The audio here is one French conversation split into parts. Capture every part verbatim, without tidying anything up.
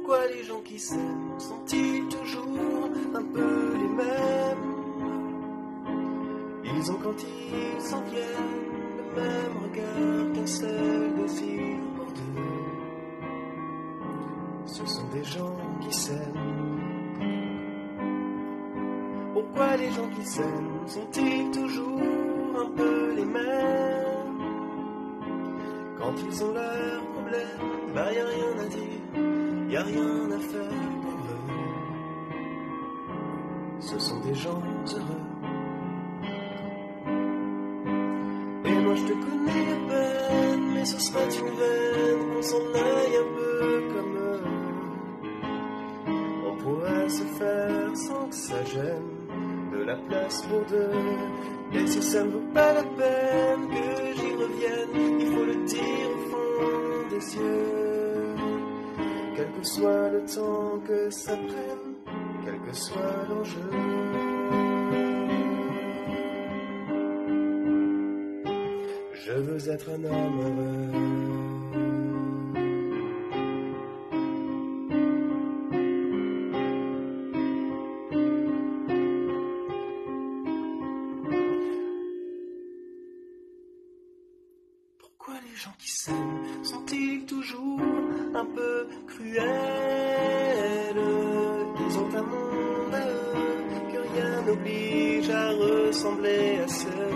Pourquoi les gens qui s'aiment sont-ils toujours un peu les mêmes? Ils ont quand ils s'en viennent le même regard qu'un seul désir pour deux. Ce sont des gens qui s'aiment. Pourquoi les gens qui s'aiment sont-ils toujours un peu les mêmes? Quand ils ont leurs problèmes, bah y a rien à dire, y a rien à faire pour eux. Ce sont des gens heureux. Et moi je te connais à peine, mais ce serait une veine qu'on s'en aille un peu comme eux. On pourrait se faire sans que ça gêne, de la place pour deux. Et si ça ne vaut pas la peine que j'y revienne, il faut le dire au fond des yeux. Quel que soit le temps que ça prenne, quel que soit l'enjeu. Je veux être un homme heureux. Pourquoi les gens qui s'aiment sont-ils toujours un peu cruels? Ils ont un monde à eux que rien n'oblige à ressembler à ceux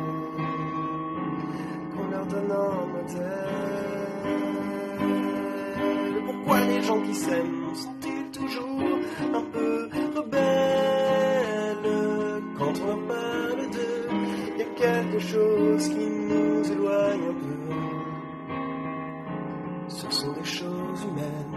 qu'on leur donne en modèle. Pourquoi les gens qui s'aiment sont-ils toujours un peu rebelles? Quand on leur parle d'eux, il y a quelque chose qui nous éloigne un peu. Ce sont des choses humaines.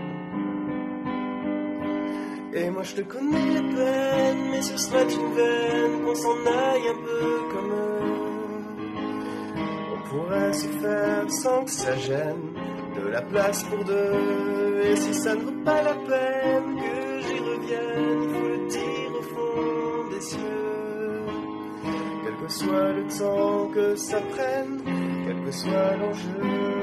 Et moi je te connais à peine, mais ce serait une veine qu'on s'en aille un peu comme eux. On pourrait se faire sans que ça gêne, de la place pour deux. Et si ça ne vaut pas la peine que j'y revienne, il faut le dire au fond des yeux. Quel que soit le temps que ça prenne, quel que soit l'enjeu.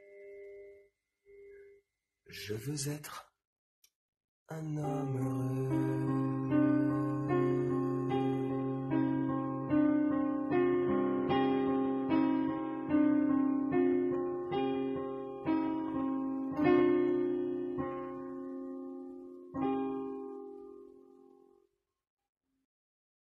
Je veux être un homme heureux.